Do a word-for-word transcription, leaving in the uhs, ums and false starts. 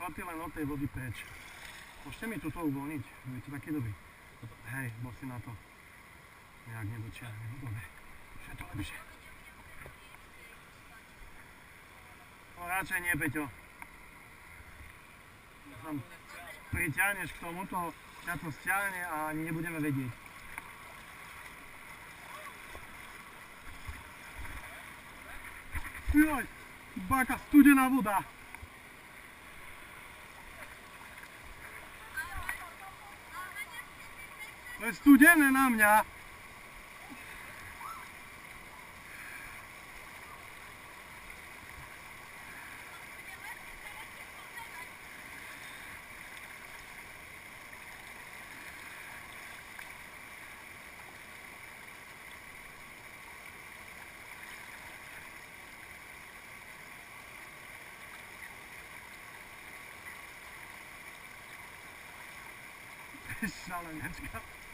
Chodte len od tej vody preč. Môžete mi túto uvoľniť? Budete taký dobrý. Hej, bol si na to. Nejak nedočiahne. No dobre. Už je to lepšie. No radšej nie, Peťo. Tam priťahneš k tomuto, ťa to stiahne a ani nebudeme vedieť. Joj, báka studená voda. To je studené na mňa. Šalenečka.